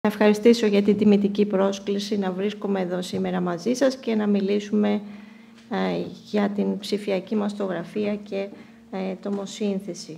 Να ευχαριστήσω για την τιμητική πρόσκληση να βρίσκομαι εδώ σήμερα μαζί σας και να μιλήσουμε για την ψηφιακή μαστογραφία και τομοσύνθεση.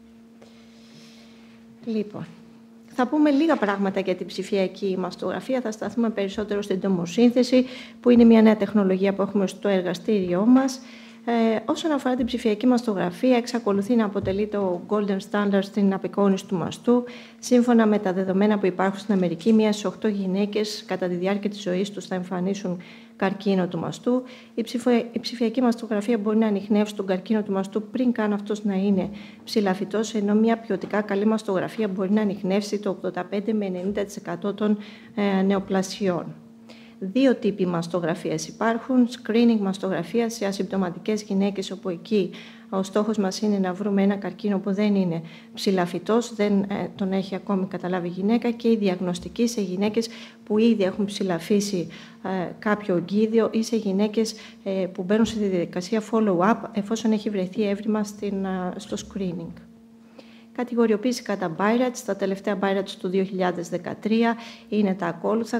Λοιπόν, θα πούμε λίγα πράγματα για την ψηφιακή μαστογραφία. Θα σταθούμε περισσότερο στην τομοσύνθεση, που είναι μια νέα τεχνολογία που έχουμε στο εργαστήριό μας. Όσον αφορά την ψηφιακή μαστογραφία, εξακολουθεί να αποτελεί το golden standard στην απεικόνιση του μαστού. Σύμφωνα με τα δεδομένα που υπάρχουν στην Αμερική, μία στις 8 γυναίκες κατά τη διάρκεια της ζωής τους θα εμφανίσουν καρκίνο του μαστού. Η ψηφιακή μαστογραφία μπορεί να ανιχνεύσει τον καρκίνο του μαστού πριν καν αυτός να είναι ψηλαφιτός, ενώ μια ποιοτικά καλή μαστογραφία μπορεί να ανιχνεύσει το 85 με 90% των νεοπλασιών. Δύο τύποι μαστογραφίας υπάρχουν. Screening μαστογραφία σε ασυμπτωματικές γυναίκες, όπου εκεί ο στόχος μας είναι να βρούμε ένα καρκίνο που δεν είναι ψηλαφιτός, δεν τον έχει ακόμη καταλάβει η γυναίκα, και η διαγνωστική σε γυναίκες που ήδη έχουν ψηλαφίσει κάποιο ογκίδιο ή σε γυναίκες που μπαίνουν στη διαδικασία follow-up εφόσον έχει βρεθεί έβριμα στο screening. Κατηγοριοποίηση κατά BI-RADS. Τα τελευταία BI-RADS του 2013 είναι τα ακόλουθα.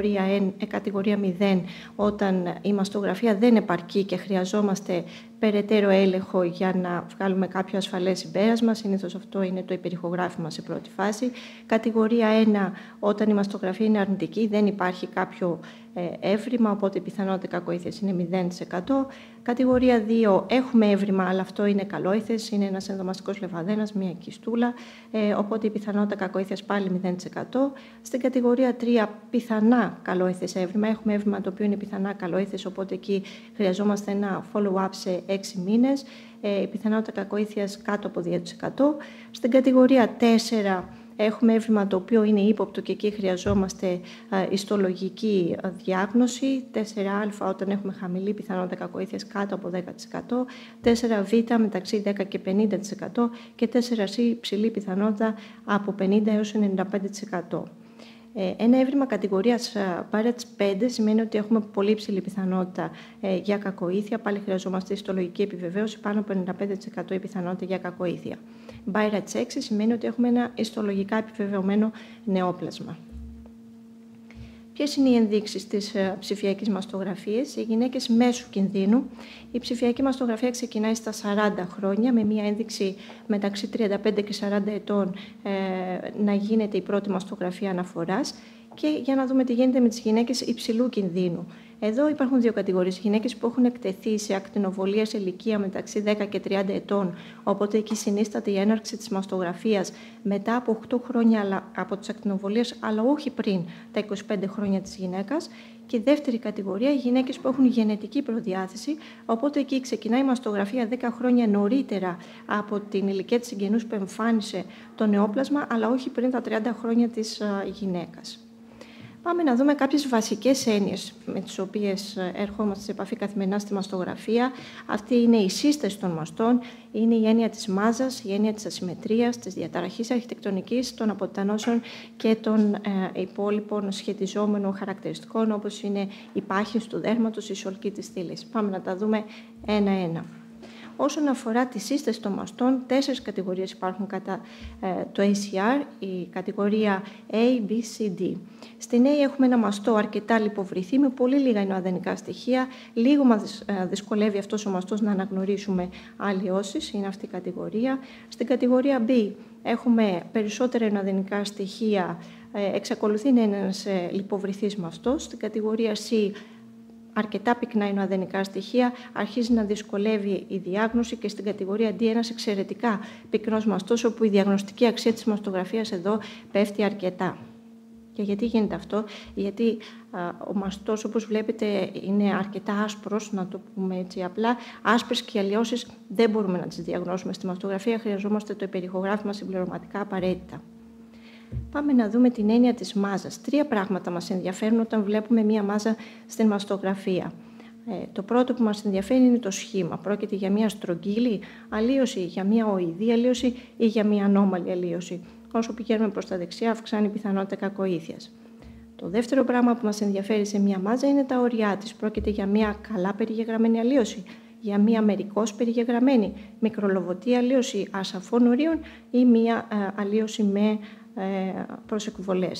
Κατηγορία 0, όταν η μαστογραφία δεν επαρκεί και χρειαζόμαστε περαιτέρω έλεγχο για να βγάλουμε κάποιο ασφαλές συμπέρασμα. Συνήθως αυτό είναι το υπερηχογράφημα σε πρώτη φάση. Κατηγορία 1, όταν η μαστογραφία είναι αρνητική, δεν υπάρχει κάποιο έβριμα, οπότε η πιθανότητα κακοήθειας είναι 0%. Κατηγορία 2, έχουμε έβριμα, αλλά αυτό είναι καλόήθες, είναι ένας ενδομαστικός λεμφαδένας, μία κυστούλα, οπότε η πιθανότητα κακοήθειας πάλι 0%. Στην κατηγορία 3, πιθανά καλόήθες έβριμα, έχουμε έβριμα το οποίο είναι πιθανά καλόήθες, οπότε εκεί χρειαζόμαστε ένα follow-up σε 6 μήνες, η πιθανότητα κακοήθειας κάτω από 2%. Στην κατηγορία 4, έχουμε έβριμα το οποίο είναι ύποπτο και εκεί χρειαζόμαστε ιστολογική διάγνωση. 4α, όταν έχουμε χαμηλή πιθανότητα κακοήθειας κάτω από 10%. 4β μεταξύ 10 και 50% και 4c υψηλή πιθανότητα από 50 έως 95%. Ένα έβριμα κατηγορίας BI-RADS 5 σημαίνει ότι έχουμε πολύ υψηλή πιθανότητα για κακοήθεια. Πάλι χρειαζόμαστε ιστολογική επιβεβαίωση, πάνω από 95% η πιθανότητα για κακοήθεια. BI-RADS 6 σημαίνει ότι έχουμε ένα ιστολογικά επιβεβαιωμένο νεόπλασμα. Ποιες είναι οι ενδείξεις της ψηφιακής μαστογραφίας? Οι γυναίκες μέσου κινδύνου. Η ψηφιακή μαστογραφία ξεκινάει στα 40 χρόνια, με μία ένδειξη μεταξύ 35 και 40 ετών να γίνεται η πρώτη μαστογραφία αναφοράς. Και για να δούμε τι γίνεται με τις γυναίκες υψηλού κινδύνου. Εδώ υπάρχουν δύο κατηγορίες. Γυναίκες που έχουν εκτεθεί σε ακτινοβολία σε ηλικία μεταξύ 10 και 30 ετών, οπότε εκεί συνίσταται η έναρξη της μαστογραφίας μετά από 8 χρόνια από τις ακτινοβολίες, αλλά όχι πριν τα 25 χρόνια της γυναίκας. Και η δεύτερη κατηγορία, οι γυναίκες που έχουν γενετική προδιάθεση, οπότε εκεί ξεκινάει η μαστογραφία 10 χρόνια νωρίτερα από την ηλικία της συγγενούς που εμφάνισε το νεόπλασμα, αλλά όχι πριν τα 30 χρόνια της γυναίκας. Πάμε να δούμε κάποιες βασικές έννοιες με τις οποίες ερχόμαστε σε επαφή καθημερινά στη μαστογραφία. Αυτή είναι η σύσταση των μαστών, είναι η έννοια της μάζας, η έννοια της ασυμμετρίας, της διαταραχής αρχιτεκτονικής, των αποτανώσεων και των υπόλοιπων σχετιζόμενων χαρακτηριστικών, όπως είναι η πάχυνση του δέρματος, η σολκή της στήλης. Πάμε να τα δούμε ένα-ένα. Όσον αφορά τη σύσταση των μαστών, 4 κατηγορίες υπάρχουν κατά το ACR, η κατηγορία A, B, C, D. Στην A έχουμε ένα μαστό αρκετά λιποβρυθή με πολύ λίγα ινοαδενικά στοιχεία. Λίγο μας δυσκολεύει αυτός ο μαστός να αναγνωρίσουμε αλλοιώσεις, είναι αυτή η κατηγορία. Στην κατηγορία B έχουμε περισσότερα ινοαδενικά στοιχεία, εξακολουθεί να είναι ένας λιποβρυθής μαστός. Στην κατηγορία C αρκετά πυκνά ινοαδενικά στοιχεία, αρχίζει να δυσκολεύει η διάγνωση, και στην κατηγορία D ένας εξαιρετικά πυκνός μαστός, όπου η διαγνωστική αξία της μαστογραφίας εδώ πέφτει αρκετά. Και γιατί γίνεται αυτό? Γιατί ο μαστός, όπως βλέπετε, είναι αρκετά άσπρος, να το πούμε έτσι απλά. Άσπρες και αλλοιώσεις δεν μπορούμε να τις διαγνώσουμε στη μαστογραφία, χρειαζόμαστε το υπερηχογράφημα συμπληρωματικά απαραίτητα. Πάμε να δούμε την έννοια της μάζας. 3 πράγματα μας ενδιαφέρουν όταν βλέπουμε μία μάζα στην μαστογραφία. Το πρώτο που μας ενδιαφέρει είναι το σχήμα. Πρόκειται για μία στρογγύλη αλλίωση, για μία οηδή αλλίωση ή για μία ανώμαλη αλλίωση. Όσο πηγαίνουμε προς τα δεξιά, αυξάνει η πιθανότητα κακοήθειας. Το δεύτερο πράγμα που μας ενδιαφέρει σε μία μάζα είναι τα ωριά της. Πρόκειται για μία καλά περιγεγραμμένη αλλίωση, για μία μερικώς περιγεγραμμένη μικρολοβωτή αλλίωση ασαφών ορίων ή μία αλλίωση με προσεκβολές.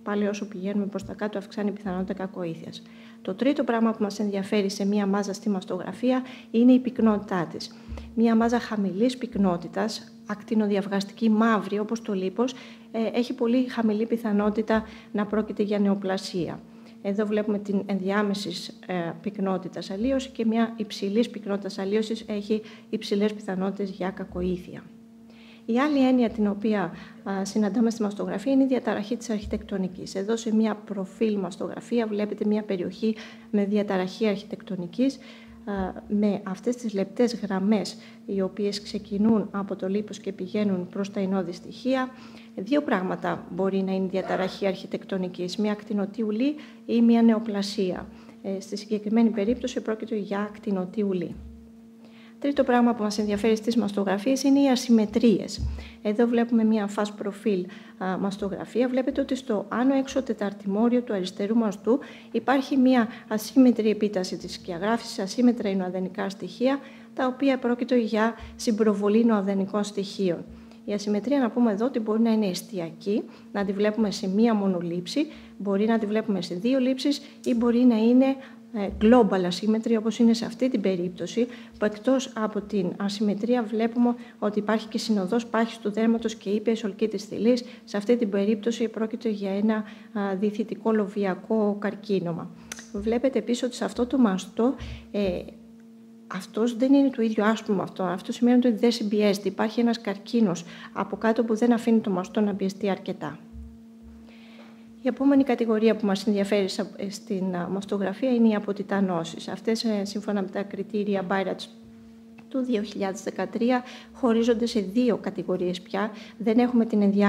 πάλι όσο πηγαίνουμε προς τα κάτω αυξάνει η πιθανότητα κακοήθειας. Το τρίτο πράγμα που μας ενδιαφέρει σε μία μάζα στη μαστογραφία είναι η πυκνότητά της. Μία μάζα χαμηλής πυκνότητας, ακτινοδιαυγαστική μαύρη όπως το λίπος, έχει πολύ χαμηλή πιθανότητα να πρόκειται για νεοπλασία. Εδώ βλέπουμε την ενδιάμεσης πυκνότητας αλλίωση και μια υψηλής πυκνότητας αλλίωσης έχει υψηλές πιθανότητες για κακοήθεια. Η άλλη έννοια την οποία συναντάμε στη μαστογραφία είναι η διαταραχή της αρχιτεκτονικής. Εδώ σε μια προφίλ μαστογραφία βλέπετε μια περιοχή με διαταραχή αρχιτεκτονικής, με αυτές τις λεπτές γραμμές οι οποίες ξεκινούν από το λίπος και πηγαίνουν προς τα εινώδη στοιχεία. Δύο πράγματα μπορεί να είναι διαταραχή αρχιτεκτονικής, μια ακτινωτή ουλή ή μια νεοπλασία. Στη συγκεκριμένη περίπτωση πρόκειται για ακτινωτή ουλή. Τρίτο πράγμα που μας ενδιαφέρει στις μαστογραφίες είναι οι ασυμμετρίες. Εδώ βλέπουμε μια φας προφίλ μαστογραφία. Βλέπετε ότι στο άνω έξω τεταρτημόριο του αριστερού μαστού υπάρχει μια ασύμμετρη επίταση της σκιαγράφησης, ασύμμετρα ινοαδενικά στοιχεία, τα οποία πρόκειται για συμπροβολή νοαδενικών στοιχείων. Η ασυμμετρία, να πούμε εδώ, ότι μπορεί να είναι εστιακή, να τη βλέπουμε σε μία μόνο λήψη, μπορεί να τη βλέπουμε σε δύο λήψεις ή μπορεί να είναι global asymmetry, όπως είναι σε αυτή την περίπτωση, που εκτός από την ασυμμετρία βλέπουμε ότι υπάρχει και συνοδός πάχης του δέρματος και ήπιας ολκίτης θηλής. Σε αυτή την περίπτωση πρόκειται για ένα διθητικό λοβιακό καρκίνωμα. Βλέπετε επίσης ότι σε αυτό το μαστό αυτός δεν είναι το ίδιο άσπρο αυτό. Αυτό σημαίνει ότι δεν συμπιέζεται. Υπάρχει ένας καρκίνος από κάτω που δεν αφήνει το μαστό να πιεστεί αρκετά. Η επόμενη κατηγορία που μας ενδιαφέρει στην μαστογραφία είναι οι αποτιτανώσεις. Αυτές, σύμφωνα με τα κριτήρια Beiratz του 2013, χωρίζονται σε δύο κατηγορίες πια. Δεν έχουμε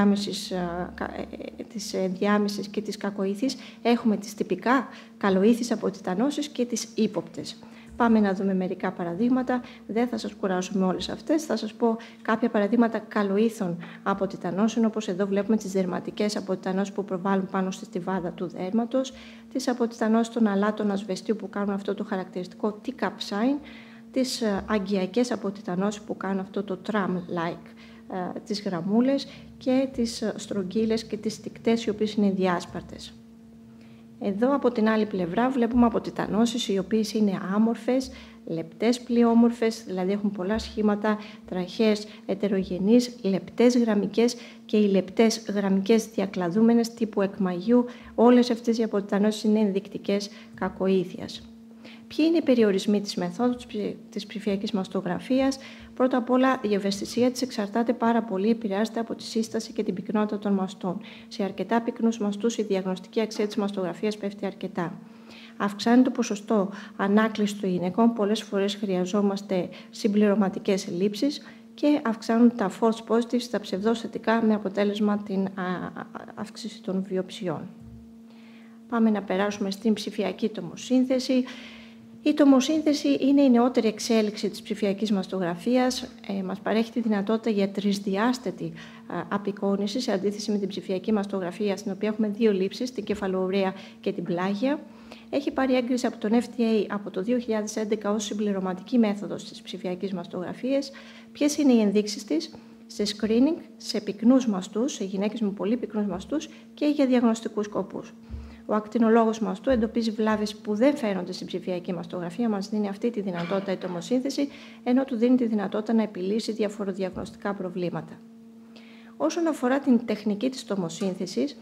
τις ενδιάμεσες και τις κακοήθεις. Έχουμε τις τυπικά καλοήθεις αποτιτανώσεις και τις ύποπτες. Πάμε να δούμε μερικά παραδείγματα. Δεν θα σας κουράσω με όλες αυτές. Θα σας πω κάποια παραδείγματα καλοήθων αποτιτανώσεων, όπως εδώ βλέπουμε τις δερματικές αποτιτανώσεις που προβάλλουν πάνω στη στιβάδα του δέρματος, τις αποτιτανώσεις των αλάτων ασβεστίου που κάνουν αυτό το χαρακτηριστικό T-cap sign, τις αγκιακές αποτιτανώσεις που κάνουν αυτό το tram-like, τις γραμμούλες και τις στρογγύλες και τις τικτές οι οποίες είναι διάσπαρτες. Εδώ από την άλλη πλευρά βλέπουμε αποτιτανώσεις οι οποίες είναι άμορφες, λεπτές πλειόμορφες, δηλαδή έχουν πολλά σχήματα, τραχές, ετερογενείς, λεπτές γραμμικές και οι λεπτές γραμμικές διακλαδούμενες τύπου εκμαγιού. Όλες αυτές οι αποτιτανώσεις είναι ενδεικτικές κακοήθειας. Ποιοι είναι οι περιορισμοί της μεθόδου της ψηφιακής μαστογραφίας? Πρώτα απ' όλα, η ευαισθησία της εξαρτάται πάρα πολύ, επηρεάζεται από τη σύσταση και την πυκνότητα των μαστών. Σε αρκετά πυκνούς μαστούς, η διαγνωστική αξία της μαστογραφίας πέφτει αρκετά. Αυξάνει το ποσοστό ανάκλησης των γυναικών, πολλές φορές χρειαζόμαστε συμπληρωματικές λήψεις και αυξάνουν τα false positives, τα ψευδοστατικά, με αποτέλεσμα την αύξηση των βιοψιών. Πάμε να περάσουμε στην ψηφιακή τομοσύνθεση. Η τομοσύνθεση είναι η νεότερη εξέλιξη της ψηφιακής μαστογραφίας. Μας παρέχει τη δυνατότητα για τρισδιάστατη απεικόνηση σε αντίθεση με την ψηφιακή μαστογραφία, στην οποία έχουμε δύο λήψεις, την κεφαλοουραία και την πλάγια. Έχει πάρει έγκριση από τον FDA από το 2011 ως συμπληρωματική μέθοδος της ψηφιακής μαστογραφίας. Ποιες είναι οι ενδείξεις της? Σε screening, σε πυκνούς μαστούς, σε γυναίκες με πολύ πυκνούς μαστούς και για διαγνωστικούς σκοπούς. Ο ακτινολόγος μαστού εντοπίζει βλάβες που δεν φαίνονται στην ψηφιακή μαστογραφία, μας δίνει αυτή τη δυνατότητα η τομοσύνθεση, ενώ του δίνει τη δυνατότητα να επιλύσει διαφοροδιαγνωστικά προβλήματα. Όσον αφορά την τεχνική της τομοσύνθεσης,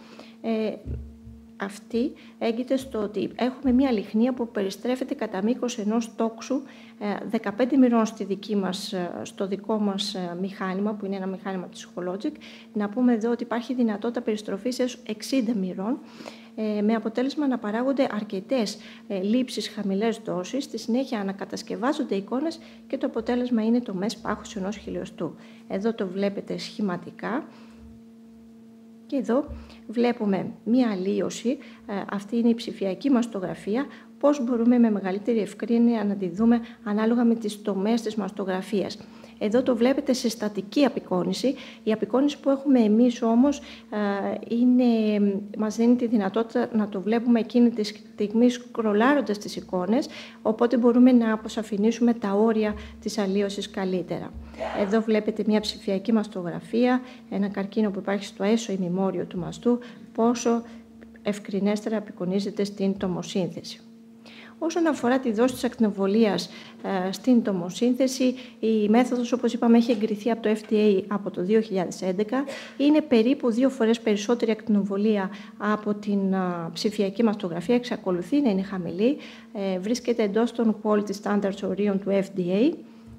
αυτή έγκυται στο ότι έχουμε μία λιχνία που περιστρέφεται κατά μήκος ενός τόξου 15 μοιρών στο δικό μας μηχάνημα, που είναι ένα μηχάνημα της Hologic. Να πούμε εδώ ότι υπάρχει δυνατότητα περιστροφής έως 60 μοιρών, με αποτέλεσμα να παράγονται αρκετές λήψεις χαμηλές δόσεις, στη συνέχεια ανακατασκευάζονται εικόνες και το αποτέλεσμα είναι το μες πάχος ενός χιλιοστού. Εδώ το βλέπετε σχηματικά. Και εδώ βλέπουμε μία αλλίωση, αυτή είναι η ψηφιακή μαστογραφία, πώς μπορούμε με μεγαλύτερη ευκρίνεια να τη δούμε ανάλογα με τις τομές της μαστογραφίας. Εδώ το βλέπετε σε στατική απεικόνηση. Η απεικόνηση που έχουμε εμείς όμως μας δίνει τη δυνατότητα να το βλέπουμε εκείνη τη στιγμή σκρολάροντας τις εικόνες, οπότε μπορούμε να αποσαφηνίσουμε τα όρια της αλλίωσης καλύτερα. Εδώ βλέπετε μια ψηφιακή μαστογραφία, ένα καρκίνο που υπάρχει στο έσω ημιμόριο του μαστού, πόσο ευκρινέστερα απεικονίζεται στην τομοσύνθεση. Όσον αφορά τη δόση της ακτινοβολίας στην τομοσύνθεση, η μέθοδος, όπως είπαμε, έχει εγκριθεί από το FDA από το 2011. Είναι περίπου 2 φορές περισσότερη ακτινοβολία από την ψηφιακή μαστογραφία, εξακολουθεί να είναι χαμηλή, βρίσκεται εντός των quality standards ορίων του FDA.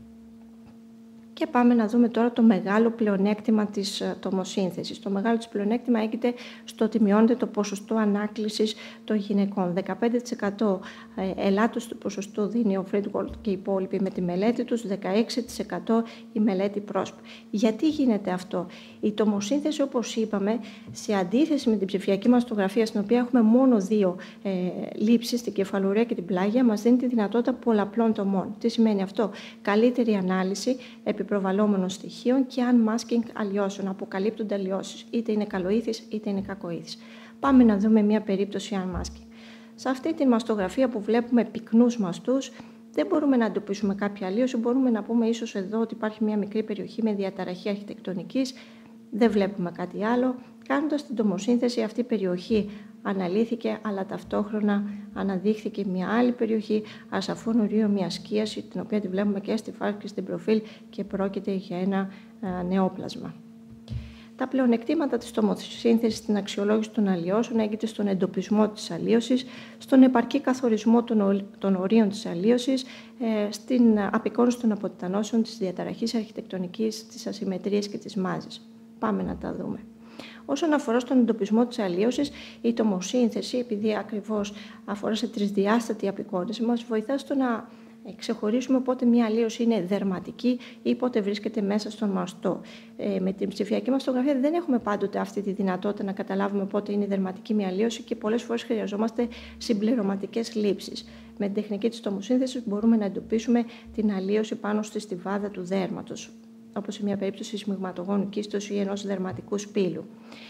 Και πάμε να δούμε τώρα το μεγάλο πλεονέκτημα της τομοσύνθεσης. Το μεγάλο της πλεονέκτημα έγκυται στο ότι μειώνεται το ποσοστό ανάκλησης των γυναικών. 15% ελάττωση του ποσοστού δίνει ο Friedwald και οι υπόλοιποι με τη μελέτη τους, 16% η μελέτη Prosp. Γιατί γίνεται αυτό? Η τομοσύνθεση, όπως είπαμε, σε αντίθεση με την ψηφιακή μαστογραφία, στην οποία έχουμε μόνο 2 λήψεις, την κεφαλουρία και την πλάγια, μας δίνει τη δυνατότητα πολλαπλών τομών. Τι σημαίνει αυτό? Καλύτερη ανάλυση επιπροβαλλόμενων στοιχείων και unmasking αλλοιώσεων, αποκαλύπτονται αλλοιώσεις, είτε είναι καλοήθεις είτε είναι κακοήθεις. Πάμε να δούμε μια περίπτωση unmasking. Σε αυτή τη μαστογραφία που βλέπουμε πυκνούς μαστούς, δεν μπορούμε να εντοπίσουμε κάποια αλλοίωση, μπορούμε να πούμε ίσως εδώ ότι υπάρχει μια μικρή περιοχή με διαταραχή αρχιτεκτονικής, δεν βλέπουμε κάτι άλλο. Κάνοντας την τομοσύνθεση, αυτή η περιοχή αναλύθηκε, αλλά ταυτόχρονα αναδείχθηκε μια άλλη περιοχή ασαφών ορίων, μια σκίαση, την οποία τη βλέπουμε και στη φάση και στην προφίλ και πρόκειται για ένα νεόπλασμα. Τα πλεονεκτήματα της τομοσύνθεσης στην αξιολόγηση των αλλοιώσεων έγκυται στον εντοπισμό της αλλοίωσης, στον επαρκή καθορισμό των ορίων της αλλοίωσης, στην απεικόνιση των αποτιτανώσεων, της διαταραχής αρχιτεκτονικής, της ασυμμετρίας και της μάζης. Πάμε να τα δούμε. Όσον αφορά στον εντοπισμό της αλλοίωσης, η τομοσύνθεση, επειδή ακριβώς αφορά σε τρισδιάστατη απεικόνιση, μας βοηθά στο να ξεχωρίσουμε πότε μια αλλοίωση είναι δερματική ή πότε βρίσκεται μέσα στον μαστό. Με την ψηφιακή μαστογραφία δεν έχουμε πάντοτε αυτή τη δυνατότητα να καταλάβουμε πότε είναι δερματική μια αλλοίωση και πολλές φορές χρειαζόμαστε συμπληρωματικές λήψεις. Με την τεχνική της τομοσύνθεσης μπορούμε να εντοπίσουμε την αλλοίωση πάνω στη στιβάδα του δέρματος, όπως σε μια περίπτωση σμιγματογόνου κίστος ή ενός δερματικού σπήλου.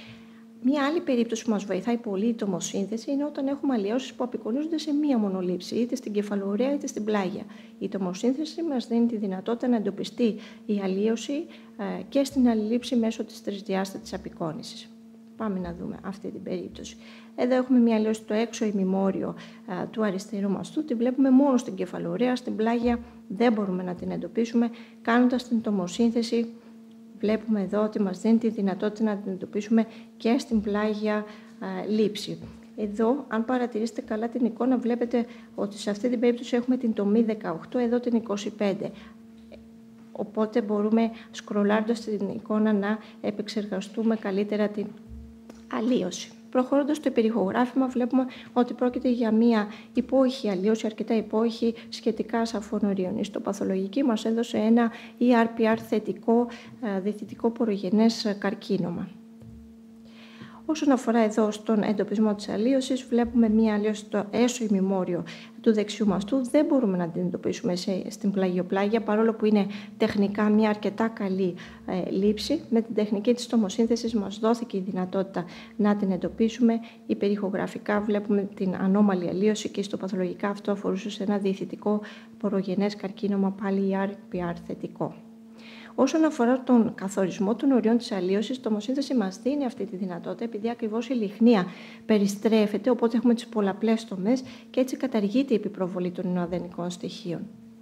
Μία άλλη περίπτωση που μας βοηθάει πολύ η τομοσύνθεση είναι όταν έχουμε αλλοιώσεις που απεικονίζονται σε μία μονολήψη, είτε στην κεφαλογορία είτε στην πλάγια. Η τομοσύνθεση μας δίνει τη δυνατότητα να εντοπιστεί η αλλοίωση και στην αλληλήψη μέσω της τρισδιάστατης απεικόνησης. Πάμε να δούμε αυτή την περίπτωση. Εδώ έχουμε μια αλλοίωση στο έξω ημιμόριο του αριστερού μαστού. Τη βλέπουμε μόνο στην κεφαλογορία, στην πλάγια δεν μπορούμε να την εντοπίσουμε. Κάνοντας την τομοσύνθεση, βλέπουμε εδώ ότι μας δίνει τη δυνατότητα να την εντοπίσουμε και στην πλάγια λήψη. Εδώ, αν παρατηρήσετε καλά την εικόνα, βλέπετε ότι σε αυτή την περίπτωση έχουμε την τομή 18, εδώ την 25. Οπότε μπορούμε, σκρολάροντας την εικόνα, να επεξεργαστούμε καλύτερα την αλλοίωση. Προχωρώντας στο υπερηχογράφημα, βλέπουμε ότι πρόκειται για μια υπόηχη αλλοίωση, αρκετά υπόηχη, σχετικά σαφών ορίων. Η ιστοπαθολογική μας έδωσε ένα ERPR θετικό, διαιτητικό πορογενές καρκίνωμα. Όσον αφορά εδώ στον εντοπισμό της αλλοίωσης, βλέπουμε μία αλλοίωση στο έσω ημιμόριο του δεξιού μαστού. Δεν μπορούμε να την εντοπίσουμε στην πλαγιοπλάγια, παρόλο που είναι τεχνικά μια αρκετά καλή λήψη. Με την τεχνική της τομοσύνθεσης μας δόθηκε η δυνατότητα να την εντοπίσουμε. Υπερηχογραφικά βλέπουμε την ανώμαλη αλλοίωση και στο παθολογικά αυτό αφορούσε σε ένα διαιτητικό πορογενές καρκίνωμα, πάλι ERPR θετικό. Όσον αφορά τον καθορισμό των οριών της αλλοίωσης, η τομοσύνθεση μας δίνει αυτή τη δυνατότητα, επειδή ακριβώς η λιχνία περιστρέφεται, οπότε έχουμε τις πολλαπλές τομές και έτσι καταργείται η επιπροβολή των ινοαδενικών στοιχείων.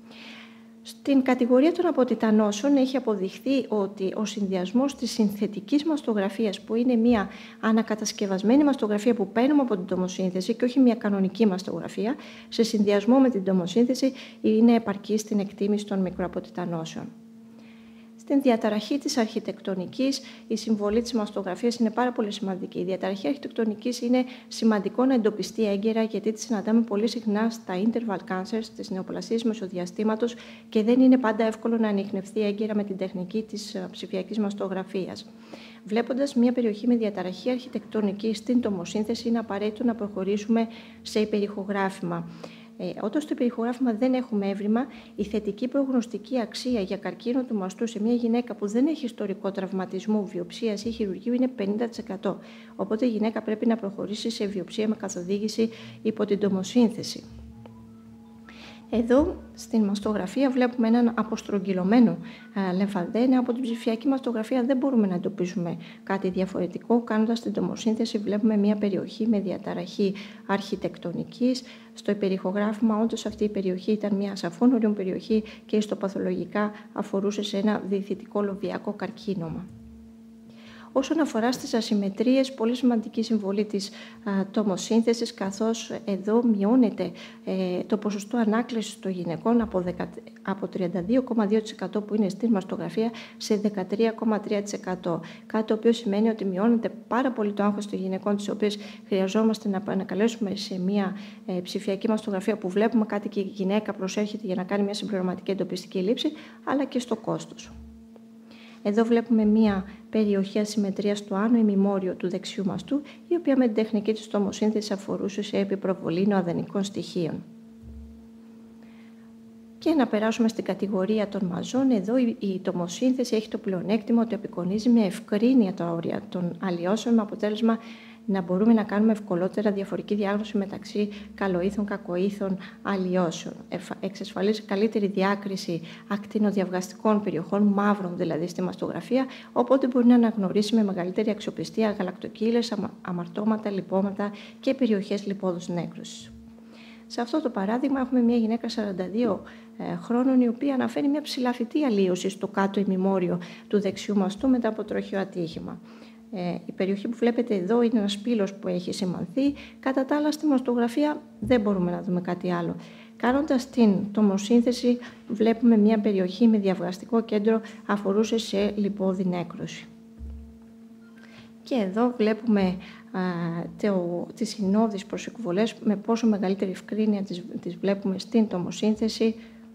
Στην κατηγορία των αποτιτανώσεων έχει αποδειχθεί ότι ο συνδυασμός της συνθετικής μαστογραφίας, που είναι μια ανακατασκευασμένη μαστογραφία που παίρνουμε από την τομοσύνθεση και όχι μια κανονική μαστογραφία, σε συνδυασμό με την τομοσύνθεση είναι επαρκή στην εκτίμηση των μικροαποτιτανώσεων. Στην διαταραχή της αρχιτεκτονικής, η συμβολή της μαστογραφίας είναι πάρα πολύ σημαντική. Η διαταραχή αρχιτεκτονικής είναι σημαντικό να εντοπιστεί έγκαιρα, γιατί τη συναντάμε πολύ συχνά στα interval cancers, στις νεοπλασίες μεσοδιαστήματος, και δεν είναι πάντα εύκολο να ανιχνευθεί έγκαιρα με την τεχνική της ψηφιακής μαστογραφίας. Βλέποντας μια περιοχή με διαταραχή αρχιτεκτονικής στην τομοσύνθεση, είναι απαραίτητο να προχωρήσουμε σε υπερηχογράφημα. Όταν στο υπερηχογράφημα δεν έχουμε έβριμα, η θετική προγνωστική αξία για καρκίνο του μαστού σε μια γυναίκα που δεν έχει ιστορικό τραυματισμού, βιοψίας ή χειρουργείου είναι 50%. Οπότε η γυναίκα πρέπει να προχωρήσει σε βιοψία με καθοδήγηση υπό την τομοσύνθεση. Εδώ στην μαστογραφία βλέπουμε έναν αποστρογγυλωμένο λεμφαδένα. Από την ψηφιακή μαστογραφία δεν μπορούμε να εντοπίσουμε κάτι διαφορετικό. Κάνοντας την τομοσύνθεση βλέπουμε μια περιοχή με διαταραχή αρχιτεκτονικής. Στο υπερηχογράφημα όντως αυτή η περιοχή ήταν μια σαφών περιοχή και ιστοπαθολογικά αφορούσε σε ένα διηθητικό λοβιακό καρκίνωμα. Όσον αφορά στις ασυμμετρίες, πολύ σημαντική συμβολή της τομοσύνθεσης, καθώς εδώ μειώνεται το ποσοστό ανάκλησης των γυναικών από 32,2% που είναι στην μαστογραφία σε 13,3%. Κάτι το οποίο σημαίνει ότι μειώνεται πάρα πολύ το άγχος των γυναικών, τις οποίες χρειαζόμαστε να ανακαλέσουμε σε μια ψηφιακή μαστογραφία που βλέπουμε κάτι και η γυναίκα προσέρχεται για να κάνει μια συμπληρωματική εντοπιστική λήψη, αλλά και στο κόστος. Εδώ βλέπουμε μία περιοχή ασυμμετρίας στο άνω ημιμόριο του δεξιού μαστού, η οποία με την τεχνική της τομοσύνθεσης αφορούσε σε επιπροβολή νοαδενικών στοιχείων. Και να περάσουμε στην κατηγορία των μαζών. Εδώ η τομοσύνθεση έχει το πλεονέκτημα ότι απεικονίζει με ευκρίνεια τα όρια των αλλοιώσεων, με αποτέλεσμα να μπορούμε να κάνουμε ευκολότερα διαφορική διάγνωση μεταξύ καλοήθων, κακοήθων αλλοιώσεων. Εξασφαλίζει καλύτερη διάκριση ακτινοδιαβγαστικών περιοχών, μαύρων δηλαδή στη μαστογραφία, οπότε μπορεί να αναγνωρίσει με μεγαλύτερη αξιοπιστία γαλακτοκύλες, αμαρτώματα, λιπώματα και περιοχές λιπόδους νέκρωσης. Σε αυτό το παράδειγμα έχουμε μια γυναίκα 42 χρόνων, η οποία αναφέρει μια ψηλαφιτή αλλοίωση στο κάτω ημιμόριο του δεξιού μαστού μετά από τροχαίο ατύχημα. Η περιοχή που βλέπετε εδώ είναι ένας πύλος που έχει σημανθεί. Κατά τα άλλα, στη μαστογραφία δεν μπορούμε να δούμε κάτι άλλο. Κάνοντας την τομοσύνθεση, βλέπουμε μια περιοχή με διαβγαστικό κέντρο, αφορούσε σε λιπόδη νέκρωση. Και εδώ βλέπουμε τις συνόδεις προς εκβολές, με πόσο μεγαλύτερη ευκρίνεια τις βλέπουμε στην τομοσύνθεση.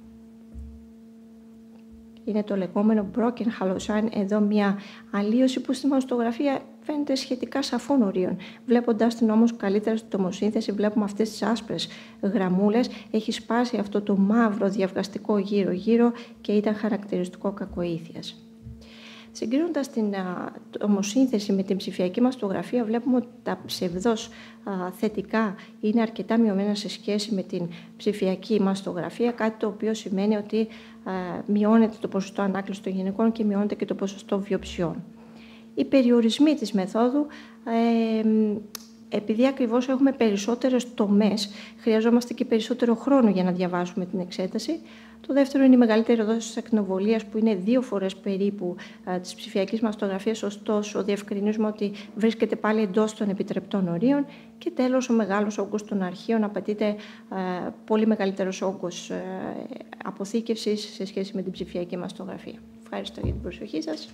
Είναι το λεγόμενο broken halosign, εδώ μια αλλοίωση που στη μαστογραφία φαίνεται σχετικά σαφών ορίων. Βλέποντας την όμως καλύτερα στην τομοσύνθεση, βλέπουμε αυτές τις άσπρες γραμμούλες. Έχει σπάσει αυτό το μαύρο διαβγαστικό γύρω-γύρω και ήταν χαρακτηριστικό κακοήθειας. Συγκρίνοντας την τομοσύνθεση με την ψηφιακή μαστογραφία, βλέπουμε ότι τα ψευδώς θετικά είναι αρκετά μειωμένα σε σχέση με την ψηφιακή μαστογραφία, κάτι το οποίο σημαίνει ότι μειώνεται το ποσοστό ανάκλησης των γυναικών και μειώνεται και το ποσοστό βιοψιών. Οι περιορισμοί της μεθόδου, επειδή ακριβώς έχουμε περισσότερες τομές, χρειαζόμαστε και περισσότερο χρόνο για να διαβάσουμε την εξέταση. Το δεύτερο είναι η μεγαλύτερη δόση της ακτινοβολίας, που είναι 2 φορές περίπου της ψηφιακής μαστογραφίας, ωστόσο διευκρινίζουμε ότι βρίσκεται πάλι εντός των επιτρεπτών ορίων. Και τέλος, ο μεγάλος όγκος των αρχείων, απαιτείται πολύ μεγαλύτερος όγκος αποθήκευσης σε σχέση με την ψηφιακή μαστογραφία. Ευχαριστώ για την προσοχή σας.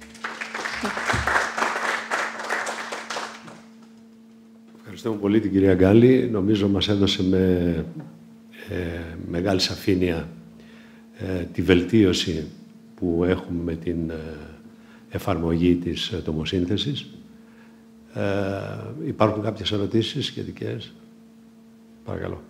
Ευχαριστούμε πολύ την κυρία Γκάλη. Νομίζω μας έδωσε με μεγάλη σαφήνεια τη βελτίωση που έχουμε με την εφαρμογή της τομοσύνθεσης. Υπάρχουν κάποιες ερωτήσεις σχετικές? Παρακαλώ.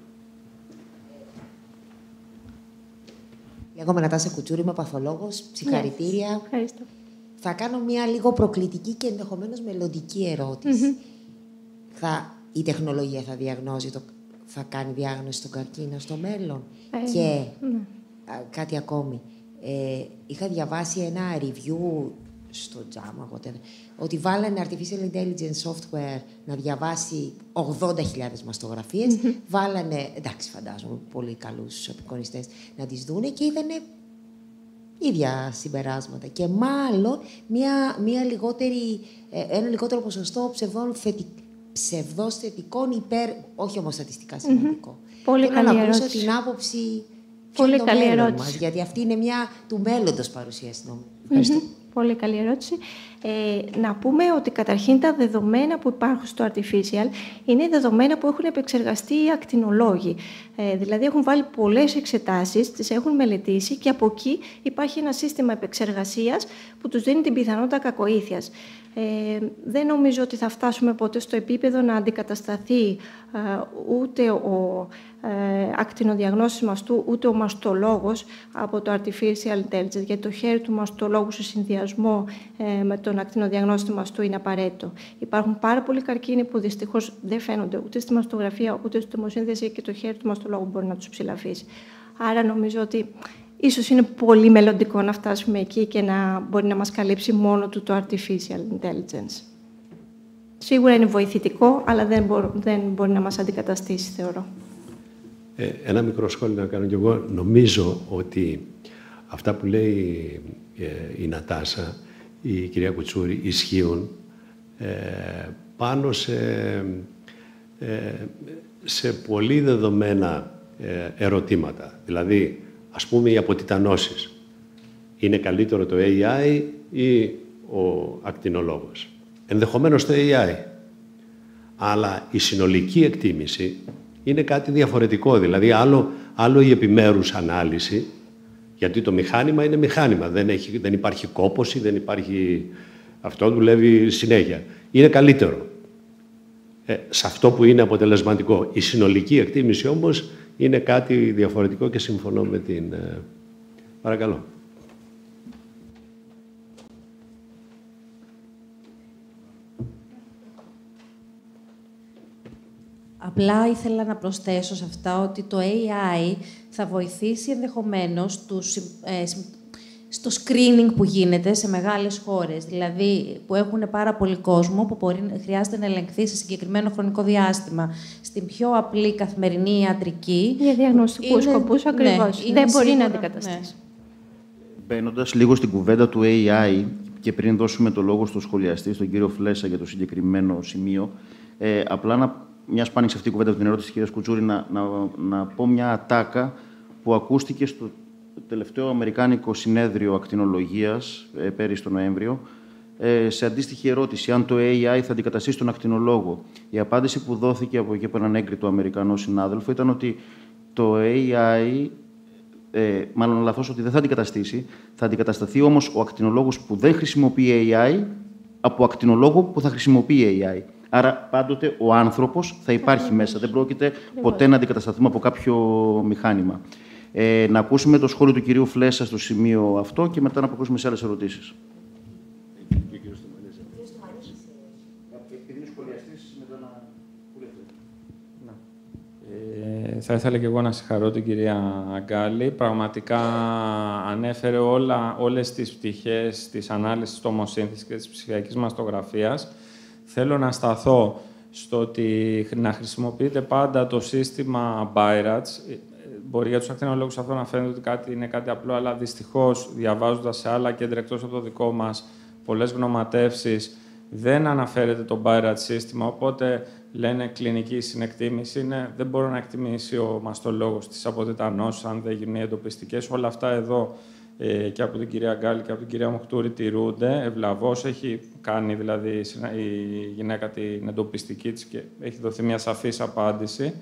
Λέγομαι Νατάσα Κουτσούρη, είμαι παθολόγος. Συγχαρητήρια. Ευχαριστώ. Θα κάνω μια λίγο προκλητική και ενδεχομένως μελλοντική ερώτηση. Η τεχνολογία θα κάνει διάγνωση στον καρκίνο στο μέλλον? Και κάτι ακόμη. Είχα διαβάσει ένα review στο JAMA, ότι βάλανε artificial intelligence software να διαβάσει 80.000 μαστογραφίες. Βάλανε, εντάξει, φαντάζομαι, πολύ καλούς απεικονιστές να τις δούνε και είδανε ίδια συμπεράσματα. Και μάλλον ένα λιγότερο ποσοστό ψευδώς θετικών όχι όμως στατιστικά σημαντικό. Πολύ Θέλω καλή να ακούσω ερώτηση. την άποψη Πολύ καλή ερώτηση. μας, γιατί αυτή είναι μια του μέλλοντος παρουσίαση. Ευχαριστώ. Πολύ καλή ερώτηση. Να πούμε ότι καταρχήν τα δεδομένα που υπάρχουν στο Artificial είναι δεδομένα που έχουν επεξεργαστεί οι ακτινολόγοι. Δηλαδή έχουν βάλει πολλές εξετάσεις, τις έχουν μελετήσει και από εκεί υπάρχει ένα σύστημα επεξεργασίας που τους δίνει την πιθανότητα κακοήθειας. Δεν νομίζω ότι θα φτάσουμε ποτέ στο επίπεδο να αντικατασταθεί ούτε ο ακτινοδιαγνώστης μαστού, ούτε ο μαστολόγος από το Artificial Intelligence, γιατί το χέρι του μαστολόγου σε συνδυασμό με τον ακτινοδιαγνώστη μαστού είναι απαραίτητο. Υπάρχουν πάρα πολλοί καρκίνοι που δυστυχώς δεν φαίνονται ούτε στη μαστογραφία ούτε στη τομοσύνθεση και το χέρι του μαστολόγου μπορεί να τους ψηλαφίσει. Άρα νομίζω ότι ίσως είναι πολύ μελλοντικό να φτάσουμε εκεί και να μπορεί να μας καλύψει μόνο του το artificial intelligence. Σίγουρα είναι βοηθητικό, αλλά δεν μπορεί να μας αντικαταστήσει, θεωρώ. Ένα μικρό σχόλιο να κάνω κι εγώ. Νομίζω ότι αυτά που λέει η Νατάσα, η κυρία Κουτσούρη, ισχύουν πάνω σε πολύ δεδομένα ερωτήματα. Δηλαδή, ας πούμε, οι αποτιτανώσεις. Είναι καλύτερο το AI ή ο ακτινολόγος? Ενδεχομένως το AI. Αλλά η συνολική εκτίμηση είναι κάτι διαφορετικό. Δηλαδή, άλλο η επιμέρους ανάλυση, γιατί το μηχάνημα είναι μηχάνημα. Δεν υπάρχει κόπωση, δεν υπάρχει... Αυτό δουλεύει συνέχεια. Είναι καλύτερο. Σε αυτό που είναι αποτελεσματικό. Η συνολική εκτίμηση όμως είναι κάτι διαφορετικό και συμφωνώ με την... Παρακαλώ. Απλά ήθελα να προσθέσω σε αυτά ότι το AI θα βοηθήσει ενδεχομένως στο screening που γίνεται σε μεγάλες χώρες, δηλαδή που έχουν πάρα πολύ κόσμο που χρειάζεται να ελεγχθεί σε συγκεκριμένο χρονικό διάστημα. Στην πιο απλή καθημερινή ιατρική... Για διαγνωστικούς σκοπούς ακριβώς. Ναι, δεν μπορεί σίγουρα, να αντικαταστήσει. Ναι. Μπαίνοντας λίγο στην κουβέντα του AI και πριν δώσουμε το λόγο στον σχολιαστή, στον κύριο Φλέσσα, για το συγκεκριμένο σημείο, απλά μιας που άνοιξε αυτή η κουβέντα από την ερώτηση της κυρίας Κουτσούρη, να πω μια ατάκα που ακούστηκε στο τελευταίο Αμερικάνικο Συνέδριο Ακτινολογίας πέρυσι τον Νοέμβριο, σε αντίστοιχη ερώτηση, αν το AI θα αντικαταστήσει τον ακτινολόγο. Η απάντηση που δόθηκε από εκεί από έναν έγκριτο Αμερικανό συνάδελφο ήταν ότι το AI, μάλλον λαθός, ότι δεν θα αντικαταστήσει, θα αντικατασταθεί όμως ο ακτινολόγος που δεν χρησιμοποιεί AI από ακτινολόγο που θα χρησιμοποιεί AI. Άρα πάντοτε ο άνθρωπος θα υπάρχει μέσα. Δεν πρόκειται ποτέ να αντικατασταθούμε από κάποιο μηχάνημα. Να ακούσουμε το σχόλιο του κυρίου Φλέσσα στο σημείο αυτό και μετά να προχωρήσουμε σε άλλες ερωτήσεις. Θα ήθελα και εγώ να συγχαρώ την κυρία Αγκάλη. Πραγματικά ανέφερε όλες τις πτυχές της ανάλυσης τομοσύνθεσης και της ψηφιακής μαστογραφίας. Θέλω να σταθώ στο ότι να χρησιμοποιείτε πάντα το σύστημα BIRATS. Μπορεί για τους ακτινολόγους αυτό να φαίνεται ότι είναι κάτι απλό, αλλά δυστυχώς, διαβάζοντας σε άλλα κέντρα εκτός από το δικό μας, πολλές γνωματεύσεις, δεν αναφέρεται το BIRATS σύστημα, οπότε λένε κλινική συνεκτίμηση. Δεν μπορεί να εκτιμήσει ο μαστολόγος τις αποτετανώσεις, αν δεν γίνουν οι εντοπιστικές. Όλα αυτά εδώ και από την κυρία Γκάλη και από την κυρία Μουχτούρη τηρούνται. Ευλαβώς έχει κάνει δηλαδή η γυναίκα την εντοπιστική της και έχει δοθεί μια σαφής απάντηση.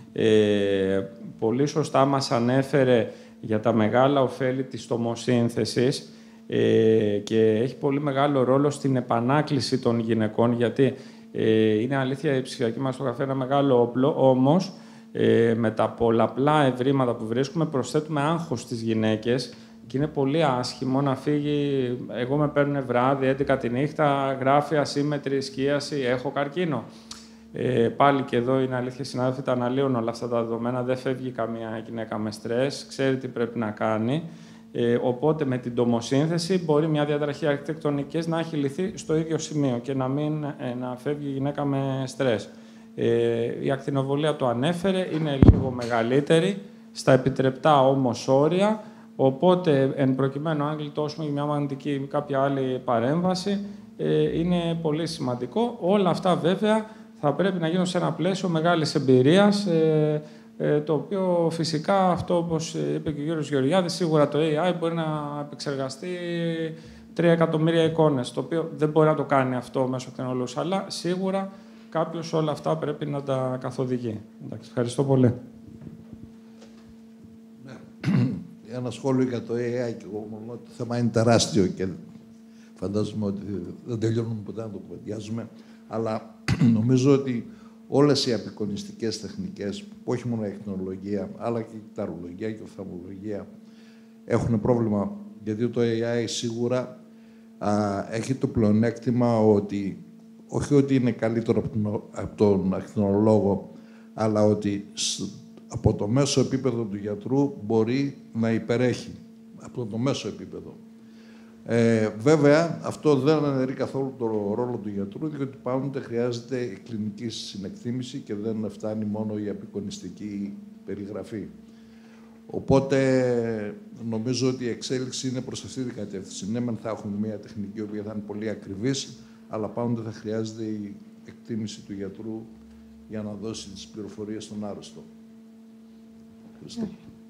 Πολύ σωστά μας ανέφερε για τα μεγάλα ωφέλη της τομοσύνθεσης και έχει πολύ μεγάλο ρόλο στην επανάκληση των γυναικών, γιατί είναι αλήθεια η ψηφιακή μαστογραφία είναι ένα μεγάλο όπλο, όμως με τα πολλαπλά ευρήματα που βρίσκουμε προσθέτουμε άγχος στις γυναίκες και είναι πολύ άσχημο να φύγει. Εγώ με παίρνουν βράδυ, 11 τη νύχτα, γράφει ασύμμετρη σκίαση, έχω καρκίνο. Πάλι και εδώ είναι αλήθεια, συνάδελφοι, τα αναλύουν όλα αυτά τα δεδομένα. Δεν φεύγει καμία γυναίκα με στρες, ξέρει τι πρέπει να κάνει. Οπότε με την τομοσύνθεση μπορεί μια διαταραχή αρχιτεκτονικής να έχει λυθεί στο ίδιο σημείο και να φεύγει η γυναίκα με στρες. Η ακτινοβολία το ανέφερε, είναι λίγο μεγαλύτερη, στα επιτρεπτά όμως όρια. Οπότε, εν προκειμένου, αν γλιτώσουμε μια μαγνητική ή κάποια άλλη παρέμβαση, είναι πολύ σημαντικό. Όλα αυτά, βέβαια, θα πρέπει να γίνουν σε ένα πλαίσιο μεγάλης εμπειρίας, το οποίο φυσικά, αυτό όπως είπε και ο κύριος Γεωργιάδης, σίγουρα το AI μπορεί να επεξεργαστεί 3 εκατομμύρια εικόνες, το οποίο δεν μπορεί να το κάνει αυτό μέσω ακτινολόγους, αλλά σίγουρα κάποιος όλα αυτά πρέπει να τα καθοδηγεί. Εντάξει, ευχαριστώ πολύ. Ένα σχόλιο για το AI και εγώ μόνο ότι το θέμα είναι τεράστιο και φαντάζομαι ότι δεν τελειώνουμε ποτέ να το κουβεντιάζουμε, αλλά νομίζω ότι όλες οι απεικονιστικές τεχνικές, που όχι μόνο η ακτινολογία, αλλά και η κυταρολογία και η οφθαλμολογία, έχουν πρόβλημα, γιατί το AI σίγουρα έχει το πλεονέκτημα ότι όχι ότι είναι καλύτερο από τον ακτινολόγο, αλλά ότι από το μέσο επίπεδο του γιατρού μπορεί να υπερέχει. Από το μέσο επίπεδο. Βέβαια, αυτό δεν αναιρεί καθόλου τον ρόλο του γιατρού, διότι πάντοτε χρειάζεται η κλινική συνεκτίμηση και δεν φτάνει μόνο η απεικονιστική περιγραφή. Οπότε, νομίζω ότι η εξέλιξη είναι προς αυτή την κατεύθυνση. Ναι, θα έχουμε μια τεχνική η οποία θα είναι πολύ ακριβής, αλλά πάντοτε θα χρειάζεται η εκτίμηση του γιατρού για να δώσει τις πληροφορίες στον άρρωστο. Ευχαριστώ.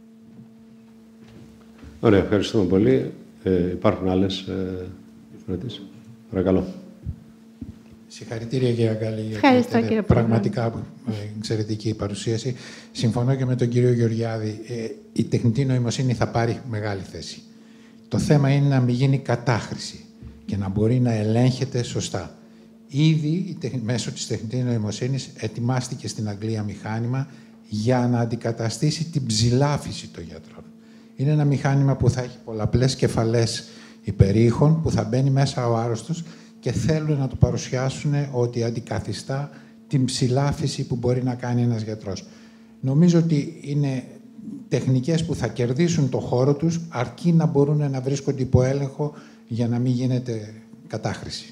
Ωραία, ευχαριστούμε πολύ. Υπάρχουν άλλες ερωτήσεις? Παρακαλώ. Συγχαρητήρια, κύριε Αγκάλη, Ευχαριστώ, κύριε πραγματικά εξαιρετική παρουσίαση. Συμφωνώ και με τον κύριο Γεωργιάδη. Η τεχνητή νοημοσύνη θα πάρει μεγάλη θέση. Το θέμα είναι να μην γίνει κατάχρηση και να μπορεί να ελέγχεται σωστά. Ήδη μέσω της τεχνητής νοημοσύνης ετοιμάστηκε στην Αγγλία μηχάνημα για να αντικαταστήσει την ψηλάφιση των γιατρών. Είναι ένα μηχάνημα που θα έχει πολλαπλές κεφαλές υπερήχων, που θα μπαίνει μέσα ο άρρωστος και θέλουν να του παρουσιάσουν ότι αντικαθιστά την ψηλάφιση που μπορεί να κάνει ένας γιατρός. Νομίζω ότι είναι τεχνικές που θα κερδίσουν το χώρο τους, αρκεί να μπορούν να βρίσκονται υπό έλεγχο για να μην γίνεται κατάχρηση.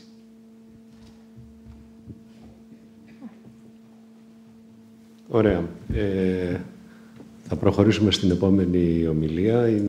Ωραία. Θα προχωρήσουμε στην επόμενη ομιλία.